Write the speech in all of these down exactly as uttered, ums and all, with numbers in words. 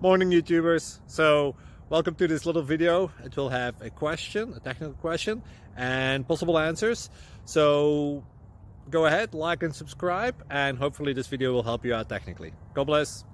Morning YouTubers. So welcome to this little video. It will have a question, a technical question, and possible answers. So go ahead, like and subscribe, and hopefully this video will help you out technically. God bless.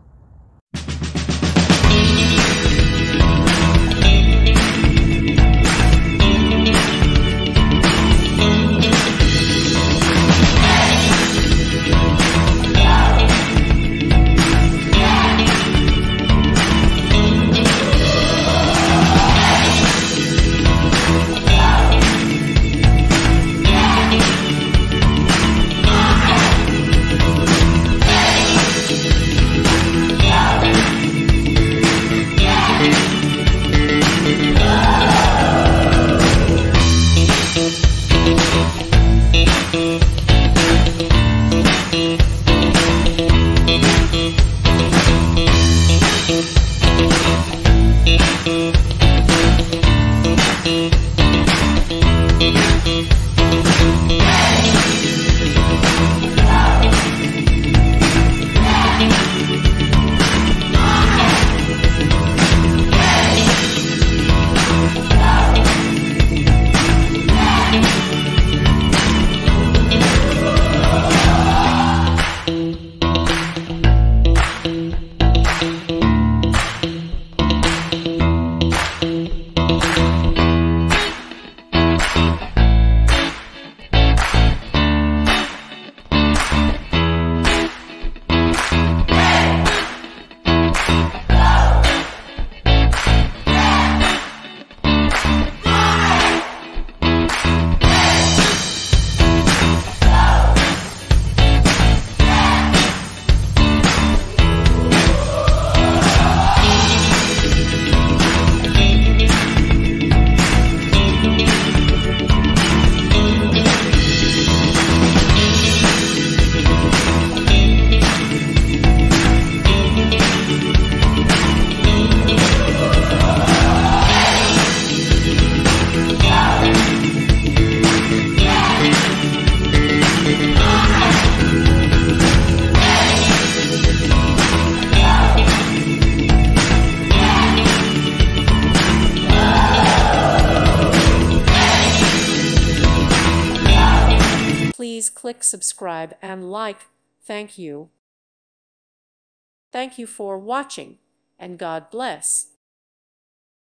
Please click subscribe and like. Thank you. Thank you for watching, and God bless.